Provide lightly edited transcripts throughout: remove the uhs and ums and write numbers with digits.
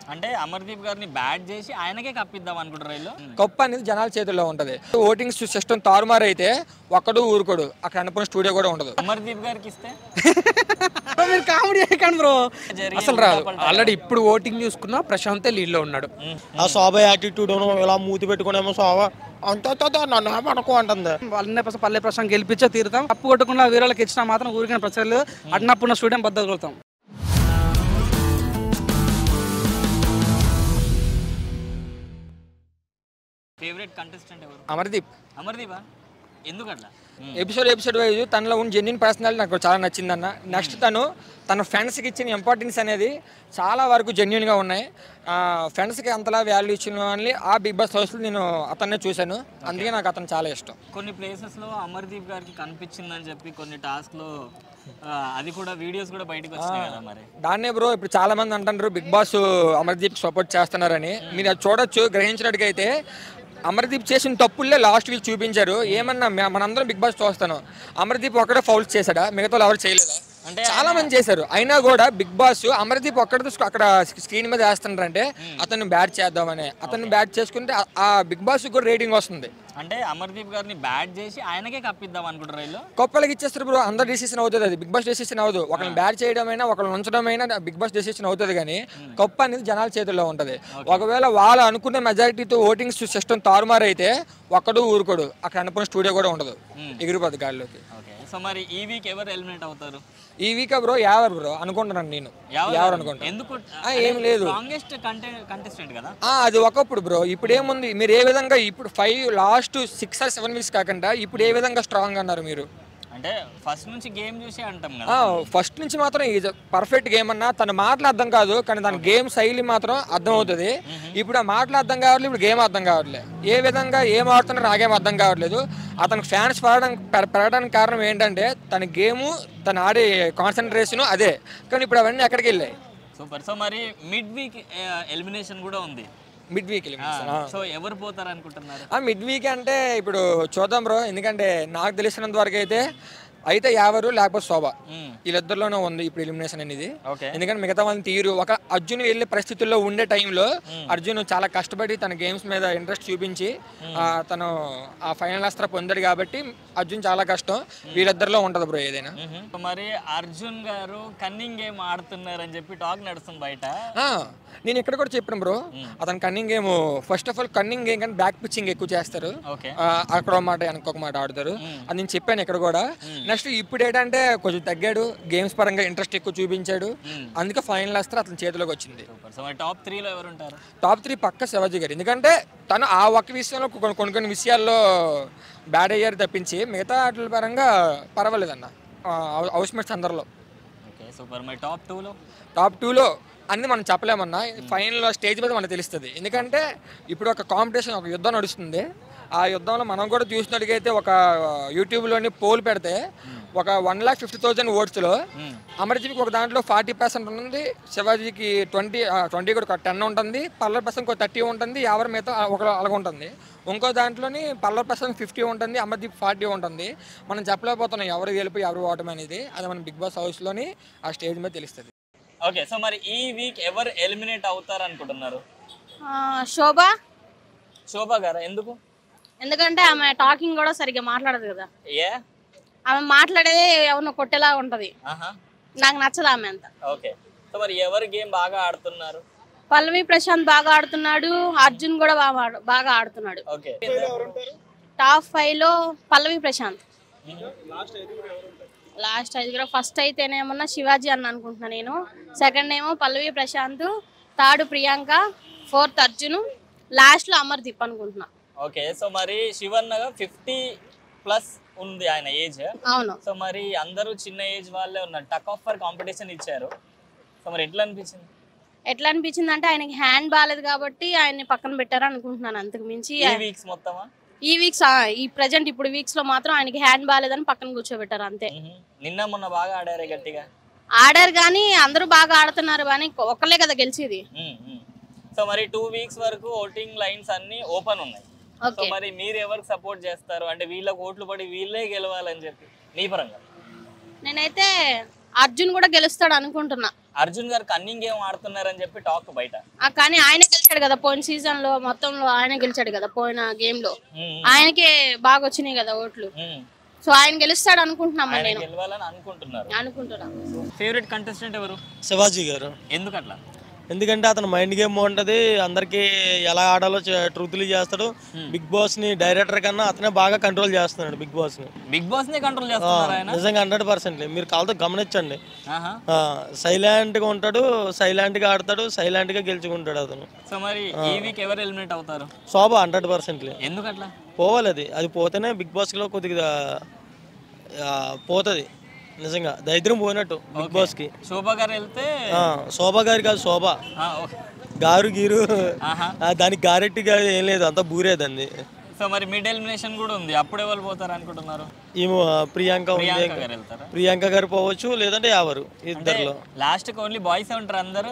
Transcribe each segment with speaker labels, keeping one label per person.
Speaker 1: అంటే అమర్దీప్ గారిని బ్యాట్ చేసి ఆయనకే కప్పిద్దాం అనుకుంటారు వీళ్ళు.
Speaker 2: కప్పు అనేది జనాల చేతుల్లో ఉంటది. ఓటింగ్ సిస్టమ్ తారుమారు అయితే ఒక్కడు ఊరుకోడు, అక్కడ అనుకున్న స్టూడియో కూడా ఉండదు.
Speaker 1: అమర్దీప్ గారికి ఇస్తే
Speaker 3: మీరు కామెడీ చేయకండి బ్రో.
Speaker 4: అసలు రాదు. ఆల్రెడీ ఇప్పుడు ఓటింగ్ చూసుకున్నా ప్రశాంతే లీడ్ లో ఉన్నాడు.
Speaker 3: ఆ శోభ యాటిట్యూడ్ ఇలా మూతి పెట్టుకునేమో శోభ అంత నన్ను అనుకో అంటుంది.
Speaker 5: వాళ్ళ పల్లె ప్రశాంత్ గెలిపించే తీరుతాం. కప్పు కొట్టకుండా వీరాలకు ఇచ్చినా మాత్రం ఊరికైన ప్రచారాలు అన్నప్పుడు స్టూడియం బద్దగలుగుతాం.
Speaker 1: ఫేవరెట్ కంటెస్టెంట్ ఎవరు?
Speaker 2: అమర్దీపా.
Speaker 1: ఎందుకట్లా?
Speaker 2: ఎపిసోడ్ వైజ్ తనలో ఉన్న జెన్యున్ పర్సనాలిటీ నాకు చాలా నచ్చిందన్న. నెక్స్ట్ తన ఫ్రెండ్స్కి ఇచ్చిన ఇంపార్టెన్స్ అనేది చాలా వరకు జెన్యున్గా ఉన్నాయి. ఫ్రెండ్స్కి అంతలా వాల్యూ ఇచ్చిన వాళ్ళని ఆ బిగ్ బాస్ హౌస్లో నేను అతన్నే చూశాను. అందుకే నాకు అతను చాలా ఇష్టం.
Speaker 1: కొన్ని ప్లేసెస్లో అమర్దీప్ గారికి కనిపించిందని చెప్పి కొన్ని టాస్క్లో అది కూడా వీడియోస్ కూడా బయటకు వచ్చినాయి కదా. మరి
Speaker 2: దాన్నే బ్రో ఇప్పుడు చాలా మంది అంటున్నారు బిగ్ బాస్ అమర్దీప్ సపోర్ట్ చేస్తున్నారని. మీరు అది చూడొచ్చు. గ్రహించినట్టుగైతే అమర్దీప్ చేసిన తప్పుల్లే లాస్ట్ వీక్ చూపించారు. ఏమన్నా మనందరం బిగ్ బాస్ చూస్తాను, అమర్దీప్ ఒక్కడే ఫౌల్స్ చేశాడా? మిగతా ఎవరు చేయలేదా? అంటే చాలా మంది చేశారు. అయినా కూడా బిగ్ బాస్ అమర్దీప్ ఒక్కడితో అక్కడ స్క్రీన్ మీద వేస్తున్నారంటే అతన్ని బ్యాట్ చేద్దామని. అతన్ని బ్యాట్ చేసుకుంటే ఆ బిగ్ బాస్ కూడా రేటింగ్ వస్తుంది.
Speaker 1: అంటే అమర్దీప్ గారిని బ్యాట్ చేసి ఆయనకే కప్పిద్దాం అనుకుంటారు వీళ్ళు.
Speaker 2: కొప్పలకి ఇచ్చేస్తారు బ్రో. అందరు డెసిషన్ అవుతుంది, అది బిగ్ బాస్ డెసిషన్ అవ్వదు. ఒకరిని బ్యాట్ చేయడం అయినా ఒకరిని ఉంచడం అయినా బిగ్ బాస్ డెసిషన్ అవుతుంది. కానీ కప్పు అనేది జనాల చేతుల్లో ఉంటుంది. ఒకవేళ వాళ్ళు అనుకున్న మెజారిటీతో ఓటింగ్ సిస్టమ్ తారుమారు అయితే ఒక్కడు ఊరుకోడు, అక్కడ అనుకున్న స్టూడియో కూడా ఉండదు, ఎగిరిపోద్ది గాల్లోకి.
Speaker 1: సో మరి ఈ వీక్ ఎవరు ఎలిమినేట్ అవుతారు?
Speaker 2: ఈ వీక్ బ్రో ఎవరు బ్రో అనుకుంటున్నాను నేను. ఎవరు అనుకుంటా?
Speaker 1: ఎందుకు?
Speaker 2: ఏం లేదు,
Speaker 1: లాంగెస్ట్ కంటెస్టెంట్ కదా
Speaker 2: అది ఒకప్పుడు బ్రో. ఇప్పుడు ఏముంది, మీరు ఏ విధంగా ఇప్పుడు 5 లాస్ట్ 6 or 7 వీక్స్ కాకుండా ఇప్పుడు ఏ విధంగా స్ట్రాంగ్ అన్నారు మీరు?
Speaker 1: అంటే ఫస్ట్ నుంచి గేమ్ చూసి అంటాం కదా.
Speaker 2: ఫస్ట్ నుంచి మాత్రం ఇది పర్ఫెక్ట్ గేమ్ అన్నా. తన మాటలు అర్థం కాదు కానీ దాని గేమ్ శైలి మాత్రం అర్థం అవుతుంది. ఇప్పుడు ఆ మాటలు అర్థం కావట్లేదు, ఇప్పుడు గేమ్ అర్థం కావట్లేదు. ఏ విధంగా ఏం ఆడుతున్నారో ఆ గేమ్ అర్థం కావట్లేదు. అతనికి ఫ్యాన్స్ పెరగడానికి కారణం ఏంటంటే తన గేము, తను ఆడే కాన్సన్ట్రేషన్ అదే. కానీ ఇప్పుడు అవన్నీ ఎక్కడికి వెళ్ళాయి?
Speaker 1: సూపర్. సో మరి మిడ్ వీక్ ఎలిమినేషన్ కూడా ఉంది.
Speaker 2: మిడ్ వీక్
Speaker 1: సో ఎవరు పోతారు అనుకుంటున్నారు?
Speaker 2: మిడ్ వీక్ అంటే ఇప్పుడు చూద్దాం బ్రో. ఎందుకంటే నాకు తెలిసినంత వరకు అయితే ఎవరు లేకపోతే శోభ, వీళ్ళిద్దరిలోనే ఉంది ఇప్పుడు ఎలిమినేషన్ అనేది. ఎందుకంటే మిగతా వాళ్ళని తీరు ఒక అర్జున్ వెళ్ళే పరిస్థితుల్లో ఉండే టైంలో అర్జున్ చాలా కష్టపడి తన గేమ్స్ మీద ఇంట్రెస్ట్ చూపించి తను ఆ ఫైనల్ అస్త్ర పొందాడు కాబట్టి అర్జున్ చాలా కష్టం. వీళ్ళిద్దరిలో ఉంటది బ్రో ఏదైనా.
Speaker 1: మరి అర్జున్ గారు కన్నింగ్ గేమ్ ఆడుతున్నారని చెప్పి టాక్ నడుస్తుంది బయట.
Speaker 2: నేను ఇక్కడ కూడా చెప్పాను బ్రో, అతను cunning game first of all cunning game కానీ బ్యాక్ పిచ్చింగ్ ఎక్కువ చేస్తారు. అక్కడ ఒక మాట వెనకొక మాట ఆడతారు. అది నేను చెప్పాను ఇక్కడ కూడా. నెక్స్ట్ ఇప్పుడు ఏంటంటే కొంచెం తగ్గాడు, గేమ్స్ పరంగా ఇంట్రెస్ట్ ఎక్కువ చూపించాడు. అందుకే ఫైనల్ వస్తే అతని చేతిలోకి వచ్చింది.
Speaker 1: టాప్ 3లో ఎవరు ఉంటారు?
Speaker 2: టాప్ 3 పక్క శివాజీ గారు. ఎందుకంటే తను ఆ ఒక్క విషయంలో కొన్ని విషయాల్లో బ్యాడ్ అయ్యారు తప్పించి మిగతా వాటి పరంగా పర్వాలేదన్న హౌస్ మేట్స్ అందరిలో.
Speaker 1: సూపర్. మరి
Speaker 2: టాప్ 2లో అన్ని మనం చెప్పలేమన్నా. ఫైనల్ స్టేజ్ మీద మనకు తెలుస్తుంది. ఎందుకంటే ఇప్పుడు ఒక కాంపిటీషన్, ఒక యుద్ధం నడుస్తుంది. ఆ యుద్ధంలో మనం కూడా చూసినట్టుగైతే ఒక యూట్యూబ్లోని పోల్ పెడితే ఒక 1,50,000 ఓట్స్లో అమర్దీప్కి ఒక దాంట్లో 40% ఉంటుంది, శివాజీకి 20 కూడా 10 ఉంటుంది, పల్లవి ప్రసాద్ 30 ఉంటుంది, ఎవరి మిగతా అలాగ ఉంటుంది. ఇంకో దాంట్లోని పల్లవి ప్రసాద్ 50 ఉంటుంది, అమర్దీప్ 40 ఉంటుంది. మనం చెప్పలేకపోతున్నాం ఎవరు గెలుపు ఎవరు ఓటమి అనేది. అది మన బిగ్ బాస్ హౌస్లోని ఆ స్టేజ్ మీద తెలుస్తుంది.
Speaker 1: ఓకే. సో మరి ఈ వీక్ ఎవరు ఎలిమినేట్ అవుతారు అనుకుంటున్నారు? శోభ గారా? ఎందుకు?
Speaker 6: ఎందుకంటే ఆమె టాకింగ్ కూడా సరిగ్గా మాట్లాడదు కదా. ఆమె మాట్లాడేది ఎవరినో కొట్టేలా ఉంటది. నాకు నచ్చదు ఆమె అంత.
Speaker 1: ఓకే. సో మరి ఎవరు గేమ్ బాగా ఆడుతున్నారు?
Speaker 6: పల్లవి ప్రశాంత్ బాగా ఆడుతున్నాడు, అర్జున్ కూడా బాగా ఆడుతున్నాడు.
Speaker 1: ఓకే.
Speaker 6: టాప్ 5లో పల్లవి ప్రశాంత్. లాస్ట్ 5 కూడా ఫస్ట్ అయితేనేమన్నా శివాజీ అని అనుకుంటున్నా నేను. సెకండ్ ఏమో Pallavi Prashanth, third Priyanka, fourth Arjun, last లో అమర్దీప్ అనుకుంటున్నా.
Speaker 1: ఓకే. సో మరి శివన్నగా 50+ ఉంది ఆయన ఏజ్.
Speaker 6: అవును.
Speaker 1: సో మరి అందరూ చిన్న ఏజ్ వాళ్ళే ఉన్నారు, టక్ ఆఫ్ ఫర్ కాంపిటీషన్ ఇచ్చారు. సో మరి ఎట్లా అనిపించింది
Speaker 6: అంటే ఆయనకి హ్యాండ్ బాగాలేదు కాబట్టి ఆయన్ని పక్కన పెట్టారు అనుకుంటున్నాను. అంతకు మించి ఈ ప్రెజెంట్ ఇప్పుడు వీక్స్ లో మాత్రం ఆయనకి హ్యాండ్ బాగాలేదని పక్కన కూర్చోబెట్టారు అంతే.
Speaker 1: నిన్న మొన్న బాగా ఆడారు, గట్టిగా
Speaker 6: ఆడారు కానీ అందరూ బాగా ఆడుతున్నారు కానీ ఒక్కలే కదా గెలిచేది.
Speaker 1: సో మరి 2 వీక్స్ వరకు ఓటింగ్ లైన్స్ అన్ని ఓపెన్ ఉన్నాయి. సో మరి మీరు ఎవరికి సపోర్ట్ చేస్తారు? అంటే వీళ్ళకి ఓట్లు పడి వీళ్ళే గెలవాలని చెప్పి మీ పరంగా.
Speaker 6: నేనైతే అర్జున్ కూడా గెలుస్తాడు అనుకుంటున్నా.
Speaker 1: అర్జున్ గారు కన్నింగ్ గేమ్ ఆడుతున్నారని చెప్పి టాక్ బయట.
Speaker 6: కానీ ఆయన గెలిచాడు కదా పోయిన సీజన్ లో, మొత్తంలో ఆయన గెలిచాడు కదా పోయిన గేమ్ లో. ఆయనకే బాగా వచ్చినాయి కదా ఓట్లు. సో ఆయన గెలుస్తాడు అనుకుంటున్నాం. నేను
Speaker 1: గెలవాలని అనుకుంటున్నా. ఫేవరెట్ కంటెస్టెంట్ ఎవరు?
Speaker 3: శివాజీ గారు.
Speaker 1: ఎందుకట్లా?
Speaker 3: ఎందుకంటే అతను మైండ్ గేమ్ బాగుంటుంది, అందరికి ఎలా ఆడాలో ట్రూత్లీ చేస్తాడు. బిగ్ బాస్ ని డైరెక్టర్ కన్నా అతనే బాగా కంట్రోల్ చేస్తున్నాడు. బిగ్ బాస్
Speaker 1: ని కంట్రోల్ చేస్తున్నాడు
Speaker 3: నిజంగా 100%. మీరు కాళ్ళతో గమనించండి. సైలెంట్ గా ఉంటాడు, సైలెంట్ గా ఆడతాడు, సైలెంట్ గా గెలుచుకుంటాడు అతను.
Speaker 1: సో మరి ఈ వీక్ ఎవరు ఎలిమినేట్ అవుతారు?
Speaker 3: శోభ 100%.
Speaker 1: ఎందుకట్లా?
Speaker 3: పోవాలి, అది పోతేనే బిగ్ బాస్ లో కొద్దిగా పోతుంది. నిజంగా దరిద్రం పోయినట్టు బిగ్ బాస్ కి.
Speaker 1: శోభ గారు వెళ్తే,
Speaker 3: శోభ గారి కాదు, శోభ గారు గీరు దానికి గారెట్టి గారు ఏం లేదు, అంతా బూరేదండి.
Speaker 1: సో మరి మిడ్ ఎలిమినేషన్ కూడా ఉంది, అప్పుడు ఎవరు పోతారు అనుకుంటున్నారు?
Speaker 3: ఏమో ప్రియాంక ప్రియాంక గారు పోవచ్చు, లేదంటే ఎవరు ఇద్దరులో.
Speaker 1: లాస్ట్ కి ఓన్లీ బాయ్స్ ఉంటారు అందరూ.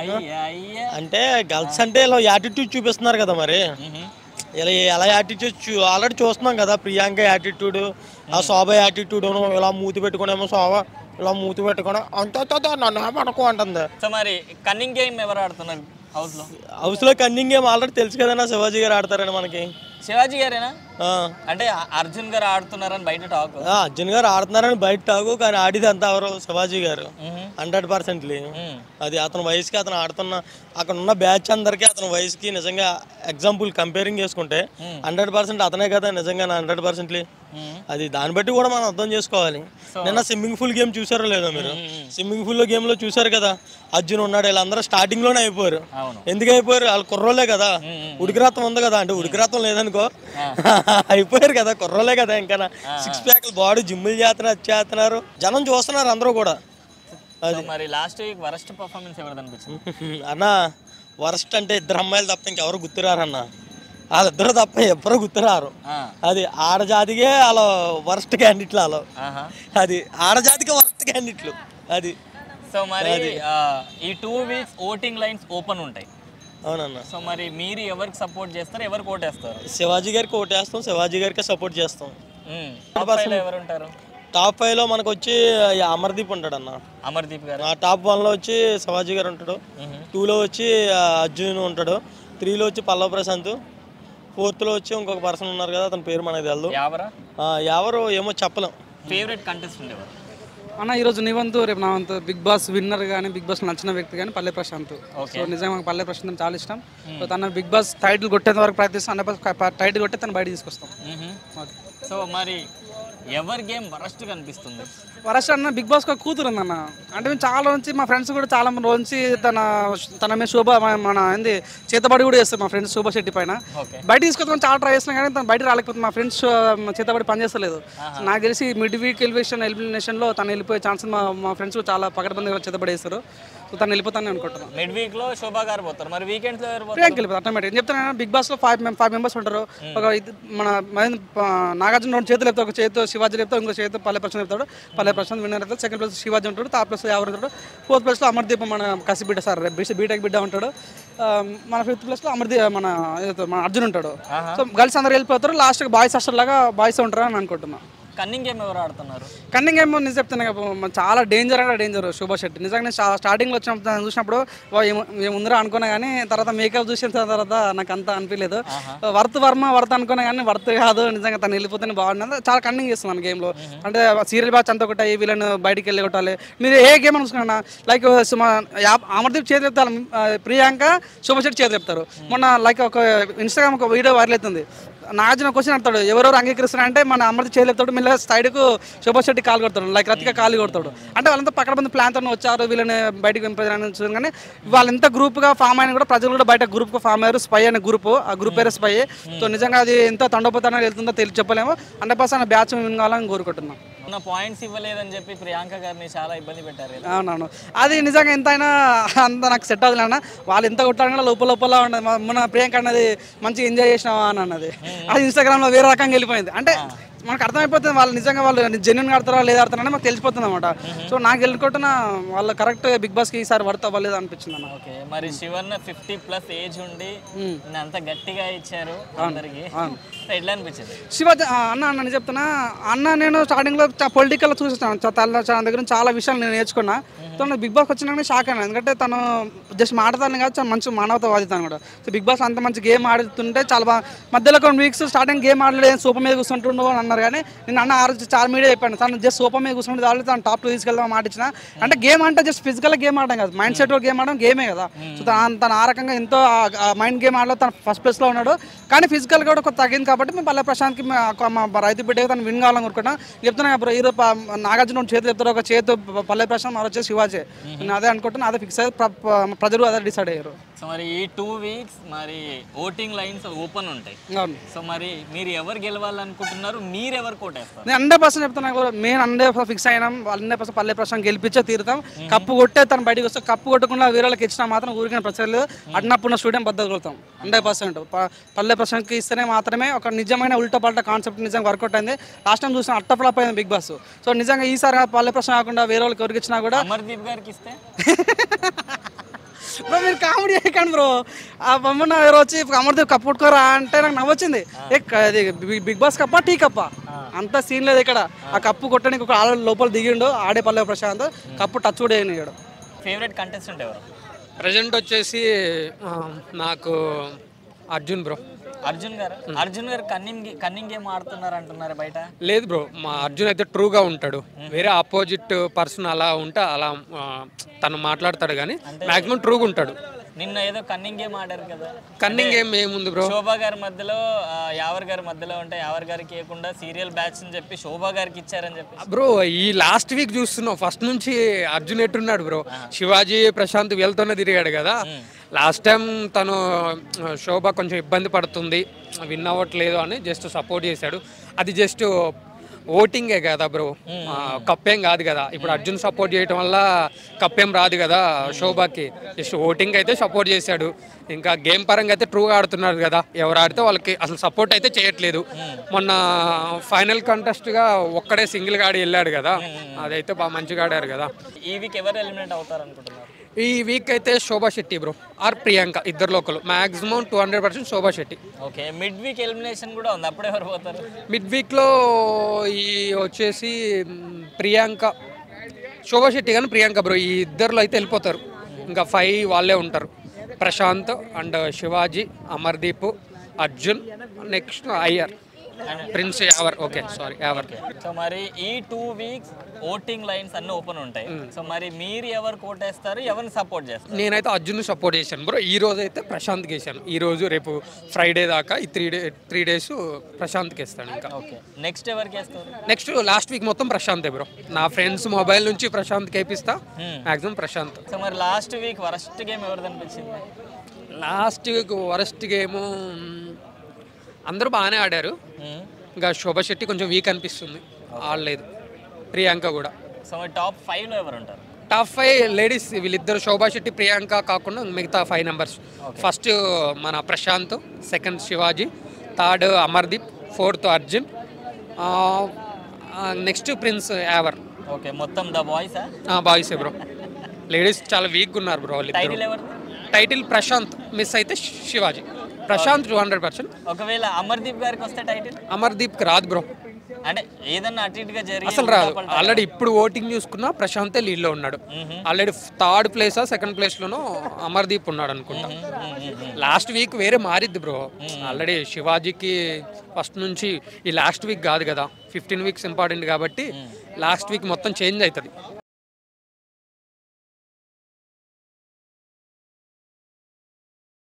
Speaker 3: అంటే గర్ల్స్ అంటే ఇలా యాటిట్యూడ్ చూపిస్తున్నారు కదా, మరి ఇలా ఎలా యాటిట్యూడ్ ఆల్రెడీ చూస్తున్నాం కదా. ప్రియాంక యాటిట్యూడ్, ఆ శోభ యాటిట్యూడ్, ఇలా మూతి పెట్టుకునేమో శోభ ఇలా మూతి పెట్టుకుని అంత నన్ను అనుకో అంటుంది.
Speaker 1: సో మరి కన్నింగ్ గేమ్ ఎవరు ఆడుతున్నారు
Speaker 3: హౌస్ లో? కన్నింగ్ గేమ్ ఆల్రెడీ తెలుసు కదా, శివాజీ గారు ఆడతారని మనకి.
Speaker 1: శివాజీ గారేనా? అంటే అర్జున్ గారు ఆడుతున్నారని బయట టాక్.
Speaker 3: అర్జున్ గారు ఆడుతున్నారని బయట టాకు, కానీ ఆడిది అంతా ఎవరు? శివాజీ గారు 100%. అది అతని వయసుకి అతను ఆడుతున్న అక్కడ ఉన్న బ్యాచ్ అందరికి అతని వయసుకి నిజంగా ఎగ్జాంపుల్ కంపేరింగ్ చేసుకుంటే 100% అతనే కదా నిజంగా 100%. అది దాన్ని బట్టి కూడా మనం అర్థం చేసుకోవాలి. నిన్న స్విమ్మింగ్ పూల్ గేమ్ చూసారో లేదో మీరు? స్విమ్మింగ్ పూల్ గేమ్ లో చూసారు కదా, అర్జున్ ఉన్నాడు, వీళ్ళందరూ స్టార్టింగ్ లోనే అయిపోయారు. ఎందుకు అయిపోయారు? వాళ్ళు కుర్రోలే కదా, ఉడికిరాత్తం ఉంది కదా. అంటే ఉడికిరాత్తం లేదనుకో, అయిపోయారు కదా, కుర్రోలే కదా. ఇంకా 6 ప్యాక్లు బాడీ జిమ్ములు చేస్తున్నారు, జనం చూస్తున్నారు అందరూ కూడా.
Speaker 1: మరి లాస్ట్ వీక్ వరస్ట్ పర్ఫార్మెన్స్ ఎవరిది అనిపించింది
Speaker 3: అన్న? వరస్ట్ అంటే ఇద్దరు అమ్మాయిలు తప్ప ఇంకెవరు గుర్తురారన్న. వాళ్ళిద్దరు తప్ప ఎవరు గుర్తురారు. అది ఆడజాతికే వాళ్ళ వరస్ట్ క్యాండిడేట్లు వాళ్ళు. అది ఆడజాతికే వరస్ట్ క్యాండిడేట్లు అది.
Speaker 1: సో మరి ఈ 2 వీక్స్ ఓటింగ్ లైన్స్ ఓపెన్ ఉంటాయి.
Speaker 3: అవునన్న.
Speaker 1: సో మరి మీరు ఎవరికి సపోర్ట్ చేస్తారు, ఎవరికి ఓటేస్తారు?
Speaker 3: శివాజీ గారికి ఓటేస్తాం, శివాజీ గారికి సపోర్ట్ చేస్తాం.
Speaker 1: ఎవరు ఉంటారు?
Speaker 3: టాప్ 5 లో మనకు వచ్చి అమర్దీప్ ఉంటాడు అన్న.
Speaker 1: అమర్దీప్ గారు.
Speaker 3: టాప్ 1 లో వచ్చి శివాజీ గారు ఉంటాడు, 2 లో వచ్చి అర్జున్ ఉంటాడు, 3 లో వచ్చి పల్లవ ప్రశాంత్, 4th లో వచ్చి ఇంకొక పర్సన్ ఉన్నారు కదా, అతని పేరు మనకు తెలియదు. ఎవరు ఏమో చెప్పలేం.
Speaker 1: ఫేవరెట్ కంటెస్టెంట్ ఎవరు
Speaker 5: అన్న? ఈరోజు నీ వంతు, రేపు నా వంతు. బిగ్ బాస్ విన్నర్ కానీ బిగ్ బాస్ నచ్చిన వ్యక్తి కానీ పల్లె ప్రశాంత్. సో నిజంగా మాకు పల్లె ప్రశాంత్ చాలా ఇష్టం. సో తన బిగ్ బాస్ టైటిల్ కొట్టేంత వరకు ప్రయత్నిస్తాం, టైటిల్ కొట్టే తను బయట తీసుకొస్తాం.
Speaker 1: సో మరి ఎవరి గేమ్ వరస్ట్ కనిపిస్తుంది?
Speaker 5: వరస్ట్ అన్న బిగ్ బాస్ కూతురు ఉందన్న. అంటే మేము చాలా నుంచి మా ఫ్రెండ్స్ కూడా చాలా మంది నుంచి తన మీద శోభ మన ఏంది చేతబడి కూడా చేస్తారు మా ఫ్రెండ్స్ శోభ శెట్టి పైన. బయట తీసుకొస్తాం చాలా ట్రై చేస్తున్నాం కానీ తను బయట రాలేకపోతుంది. మా ఫ్రెండ్స్ చేతబడి పనిచేస్తలేదు. నాకు తెలిసి మిడ్ వీక్ ఎలిమినేషన్లో తను వెళ్ళిపోయే ఛాన్స్ మా ఫ్రెండ్స్ చాలా పకడ్బందీగా చేతబడి చేస్తారు. సో తను వెళ్ళిపోతాను అనుకుంటున్నాను.
Speaker 1: మిడ్ వీక్ లో శోభ గారు పోతారు, మరి వీకెండ్స్ లో
Speaker 5: ప్రియాంక వెళ్ళిపోతారు ఆటోమేటిక్. ఏం చెప్తాను, బిగ్ బాస్ లో 5 మెంబర్స్ ఉంటారు. ఒక మన నాగార్జున 2 చేతులు చెప్తారు, ఒక చేతితో శివాజీ చెప్తాడు, ఇంకో చేతితో పల్లె ప్రశాంత్ చెప్తాడు. పల్లె ప్రశాంత్ విన్నర్ అవుతాడు. సెకండ్ ప్లేస్ శివాజీ ఉంటాడు, థర్డ్ ప్లేస్ ఎవరు ఉంటాడు, 4th ప్లేస్ లో అమర్దీప్ మన కసి బిడ్డ సార్ బీటెక్ బిడ్డ ఉంటాడు. మన 5th ప్లేస్ లో అమర్దీప్ మన అర్జున్ ఉంటాడు. సో గర్ల్స్ అందరు వెళ్ళిపోతారు. లాస్ట్ బాయ్స్ హాస్టల్ లాగా బాయ్స్ ఉంటారు అని అనుకుంటున్నాను.
Speaker 1: కన్నింగ్ గేమ్ ఎవరు ఆడుతున్నారు?
Speaker 5: కన్నింగ్ గేమ్ నేను చెప్తాను చాలా డేంజర్ అంటే డేంజర్ శోభా శెట్టి. నిజంగా నేను స్టార్టింగ్లో చూసినప్పుడు ముందర అనుకున్నా కానీ తర్వాత మేకప్ చూసిన తర్వాత నాకు అంత అనిపించలేదు. వర్త్ అనుకున్నా కానీ వర్త్ కాదు. నిజంగా తను వెళ్ళిపోతేనే బాగుంది. చాలా కన్నింగ్ చేస్తున్నాను గేమ్లో. అంటే సీరియల్ బ్యాచ్ అంతా ఒకటి వీళ్ళని బయటికి వెళ్ళి కొట్టాలి. మీరు ఏ గేమ్ అనుకున్నా లైక్ అమర్దీప్ చేతి చెప్తారు, ప్రియాంక శోభా శెట్టి చేతి చెప్తారు. మొన్న లైక్ ఒక ఇన్స్టాగ్రామ్ ఒక వీడియో వైరల్ అవుతుంది. నాగార్జున క్వశ్చన్ అడతాడు, ఎవరెవరు అంగీకరిస్తున్నారు అంటే మన అమర్దీప్ చేయలేపుతాడు, మళ్ళీ సైడ్కు శోభా శెట్టి కాలు కొడతాడు, లైక్ రతిక కాలు కొడతాడు. అంటే వాళ్ళంతా పక్కన మంది ప్లాన్తో వచ్చారు వీళ్ళని బయటకు పంపించాలని. కానీ వాళ్ళంతా గ్రూప్గా ఫామ్ అయిన కూడా ప్రజలు కూడా బయట గ్రూప్గా ఫామ్ అయ్యారు. స్పై అనే గ్రూప్, ఆ గ్రూప్ పేరు స్పై. సో నిజంగా అది ఎంత తండోపతనం వెళ్తుందో చెప్పలేము. 100% బ్యాచ్ విన్ కావాలని కోరుకుంటున్నాం.
Speaker 1: పాయింట్స్ ఇవ్వలేదని చెప్పి ప్రియాంక గారిని చాలా ఇబ్బంది పెట్టారు.
Speaker 5: అవునవును, అది నిజంగా ఎంతైనా అంత నాకు సెట్ అవుతుంది అన్న. వాళ్ళు ఎంత కొట్టాలన్నా లోపల ఉండదు. మన ప్రియాంక అన్నది మంచిగా ఎంజాయ్ చేసినావా అని అన్నది. అది ఇన్స్టాగ్రామ్లో వేరే రకంగా వెళ్ళిపోయింది. అంటే మనకు అర్థమైపోతుంది వాళ్ళు నిజంగా వాళ్ళు జెన్యున్గా ఆడతారా లేదా ఆడతారని మాకు తెలిసిపోతుంది అనమాట. సో నాకు వెళ్ళుకుంటున్నా వాళ్ళు కరెక్ట్ బిగ్ బాస్కి ఈసారి వర్త్ అవ్వలేదు అనిపించింది అన్న.
Speaker 1: ఓకే, మరి శివన్న 50+ ఏజ్ ఉండి అంత గట్టిగా ఇచ్చారు అందరికి. సో ఎట్లా అనిపించింది?
Speaker 5: శివాజీ అన్న నేను చెప్తున్నా అన్న, నేను స్టార్టింగ్లో పొలిటికల్ చూసేస్తాను తన దగ్గర చాలా విషయాలు నేను నేర్చుకున్నా. తను బిగ్ బాస్ వచ్చినాక షాక్ అయినా, ఎందుకంటే తను జస్ట్ మాట్లాడతాను కాదు, చాలా మంచి మానవతావాది తను కూడా. సో బిగ్ బాస్ అంత మంచి గేమ్ ఆడుతుంటే చాలా బాగా, మధ్యలో కొన్ని వీక్స్ స్టార్టింగ్ గేమ్ ఆడలేదు, సోఫా మీద కూర్చుంటుండవు అని అన్నారు. కానీ నేను అన్న ఆ రోజు చాలా మీడియా చెప్పాను, తను జస్ట్ సోఫా మీద కూర్చుంటే వాళ్ళు తను టాప్ 2 తీసుకెళ్దాం మాట ఇచ్చిన. అంటే గేమ్ అంటే జస్ట్ ఫిజికల్గా గేమ్ ఆడడం కాదు, మైండ్ సెట్ గేమ్ ఆడడం గేమే కదా. సో తను ఆ రకంగా ఎంతో మైండ్ గేమ్ ఆడలో తను ఫస్ట్ ప్లేస్లో ఉన్నాడు. కానీ ఫిజికల్గా కూడా కొంత తగ్గింది కాబట్టి మేము పల్లె ప్రశాంత్కి మా రైతు బిడ్డకి తను విన్ కావాలని కోరుకుంటున్నాం. చెప్తున్నా ఇప్పుడు ఈరోజు నాగార్జున చేతి చెప్తారు, ఒక చేతి పల్లె ప్రశాంత్, మరో వచ్చేసి శివాజీ. నేను అదే అనుకుంటున్నా, అదే ఫిక్స్ అయ్యి ప్రజలు అదే డిసైడ్ అయ్యారు.
Speaker 1: సో మరి ఈ 2 వీక్స్ మరి ఓటింగ్ లైన్స్ ఓపెన్ ఉంటాయి.
Speaker 5: అవును.
Speaker 1: సో మరి మీరు ఎవరు గెలవాలనుకుంటున్నారు, మీరు ఎవరు కోటేస్తారు?
Speaker 5: నేను 100% చెప్తున్నా, మేము 100% ఫిక్స్ అయినాం, 100% పల్లె ప్రశాంత్ గెలిపించే తీరుతాం. కప్పు కొట్టే తను బయటకు వస్తే, కప్పు కొట్టకుండా వీళ్ళకి ఇచ్చినా మాత్రం ఊరికిన ప్రచారాలు అన్నప్పుడు స్టూడియం బద్దగలుగుతాం 100%. పల్లె ప్రశాంత్కి ఇస్తేనే మాత్రమే ఒక నిజమైన ఉల్టా పల్టా కాన్సెప్ట్ నిజంగా వర్కౌట్ అయింది. లాస్ట్ టైం చూసిన అట్టఫ్లాప్ అయింది బిగ్ బాస్. సో నిజంగా ఈసారి పల్లె ప్రశాంత్ కాకుండా వేరే వాళ్ళకి ఎవరికి ఇచ్చినా కూడా
Speaker 1: అమర్దీప్ గారికి ఇస్తే
Speaker 5: బ్రో మీరు కామెడీ చేయకండి బ్రో. ఆ బొమ్మను ఎవరు వచ్చి అమర్దీప్ కప్పు కొట్టుకోరా అంటే నాకు నవ్వొచ్చింది. అది బిగ్ బాస్ కప్ప టీ కప్ప అంత సీన్ లేదు ఇక్కడ. ఆ కప్పు కొట్టడానికి ఒక ఆడ లోపల దిగిండు ఆడే పల్లె ప్రశాంత్, కప్పు టచ్ కూడా అయ్యాడు.
Speaker 1: ఫేవరెట్ కంటెస్టెంట్ ఎవరు?
Speaker 4: ప్రజెంట్ వచ్చేసి నాకు అర్జున్ బ్రో.
Speaker 1: అర్జున్ గారు కన్నింగ్ గేమ్ ఆడుతున్నారు అంటున్నారు బయట.
Speaker 4: లేదు బ్రో, మా అర్జున్ అయితే ట్రూగా ఉంటాడు. వేరే ఆపోజిట్ పర్సన్ అలా ఉంటే అలా తను మాట్లాడతాడు, కానీ మాక్సిమం ట్రూగా ఉంటాడు.
Speaker 1: నిన్న ఏదో కన్నింగ్ గేమ్ ఆడారు కదా.
Speaker 4: కన్నింగ్ గేమ్ ఏముంది బ్రో?
Speaker 1: శోభా గారి మధ్యలో యావర్ గారి మధ్యలో ఉంటే యావర్ గారికి ఇవ్వకుండా సీరియల్ బ్యాచ్ అని చెప్పి శోభా గారికి ఇచ్చారని చెప్పి
Speaker 4: బ్రో ఈ లాస్ట్ వీక్ చూస్తున్నావు, ఫస్ట్ నుంచి అర్జున్ ఎట్టున్నాడు బ్రో. శివాజీ ప్రశాంత్ వీళ్ళతోనే తిరిగాడు కదా. లాస్ట్ టైం తను శోభ కొంచెం ఇబ్బంది పడుతుంది, విన్ అవ్వట్లేదు అని జస్ట్ సపోర్ట్ చేశాడు. అది జస్ట్ ఓటింగే కదా బ్రో, కప్పేం కాదు కదా. ఇప్పుడు అర్జున్ సపోర్ట్ చేయడం వల్ల కప్పేం రాదు కదా శోభకి. జస్ట్ ఓటింగ్ అయితే సపోర్ట్ చేశాడు. ఇంకా గేమ్ పరంగా అయితే ట్రూగా ఆడుతున్నారు కదా. ఎవరు ఆడితే వాళ్ళకి అసలు సపోర్ట్ అయితే చేయట్లేదు. మొన్న ఫైనల్ కంటెస్ట్గా ఒక్కడే సింగిల్గా ఆడి వెళ్ళాడు కదా, అదైతే బాగా మంచిగా ఆడారు కదా.
Speaker 1: ఈ వీక్ ఎవరు ఎలిమినేట్ అవుతారు అనుకుంటున్నారు?
Speaker 4: ఈ వీక్ అయితే శోభా శెట్టి బ్రో ఆర్ ప్రియాంక, ఇద్దరు local. Maximum 200% Shobha Shetty.
Speaker 1: Okay, mid week elimination కూడా ఉంది, అప్పుడు ఎవరు పోతారు?
Speaker 4: మిడ్ వీక్లో ఈ వచ్చేసి ప్రియాంక, శోభా శెట్టి కానీ ప్రియాంక బ్రో, ఈ ఇద్దరులో అయితే వెళ్ళిపోతారు. ఇంకా 5 వాళ్ళే ఉంటారు. Prashanth and Shivaji, Amardeep, Arjun, next Iyer, Prince, Yawar. Okay sorry Yawar.
Speaker 1: So మరి ఈ 2 వీక్స్ ఓటింగ్ లైన్స్ అన్ని ఓపెన్ ఉంటాయి. సో మరి మీరు ఎవరు కోటేస్తారు, ఎవరిని సపోర్ట్ చేస్తారు?
Speaker 4: నేనైతే అర్జున్ సపోర్ట్ చేశాను బ్రో. ఈ రోజు అయితే ప్రశాంత్కి వేసాను. ఈ రోజు రేపు ఫ్రైడే దాకా ఈ 3 డేస్ ప్రశాంత్కి వేస్తాను. ఇంకా
Speaker 1: ఓకే, నెక్స్ట్ ఎవరికి వేస్తారు?
Speaker 4: నెక్స్ట్ లాస్ట్ వీక్ మొత్తం ప్రశాంతే బ్రో. నా ఫ్రెండ్స్ మొబైల్ నుంచి ప్రశాంత్కి వేపిస్తా, మ్యాక్సిమం ప్రశాంత్.
Speaker 1: సో మరి లాస్ట్ వీక్ వరస్ట్ గేమ్ ఎవరిది అనిపించింది?
Speaker 4: లాస్ట్ వీక్ వరస్ట్ గేము అందరూ బాగానే ఆడారు. ఇంకా శోభా శెట్టి కొంచెం వీక్ అనిపిస్తుంది, ఆడలేదు. ప్రియాంక కూడా.
Speaker 1: సో మరి టాప్ 5లో ఎవరు ఉంటారు?
Speaker 4: టాప్ 5 లేడీస్ వీళ్ళిద్దరు, శోభా శెట్టి, ప్రియాంక కాకుండా మిగతా 5 మెంబర్స్. ఫస్ట్ మన Prashanth, second Shivaji, third Amardeep, fourth Arjun, next Prince, Yawar.
Speaker 1: Okay, మొత్తం ద బాయ్సా?
Speaker 4: బాయ్సే బ్రో. లేడీస్ చాలా వీక్గా ఉన్నారు బ్రో వాళ్ళు.
Speaker 1: టైటిల్ ఎవరు?
Speaker 4: టైటిల్ ప్రశాంత్, మిస్ అయితే శివాజీ. ప్రశాంత్ 200%.
Speaker 1: ఒకవేళ అమర్దీప్ గారికి వస్తే టైటిల్?
Speaker 4: అమర్దీప్కి రాదు బ్రో,
Speaker 1: అంటే ఏదన్నా అటు ఇటుగా జరిగి
Speaker 4: అసలు రాదు. ఆల్రెడీ ఇప్పుడు ఓటింగ్ చూసుకున్నా ప్రశాంతే లీడ్లో ఉన్నాడు. ఆల్రెడీ థర్డ్ ప్లేసా సెకండ్ ప్లేస్లోనో అమర్దీప్ ఉన్నాడు అనుకుంటా. లాస్ట్ వీక్ వేరే మారిద్ది బ్రో. ఆల్రెడీ శివాజీకి ఫస్ట్ నుంచి ఈ లాస్ట్ వీక్ కాదు కదా, 15 వీక్స్ ఇంపార్టెంట్ కాబట్టి లాస్ట్ వీక్ మొత్తం చేంజ్ అవుతుంది.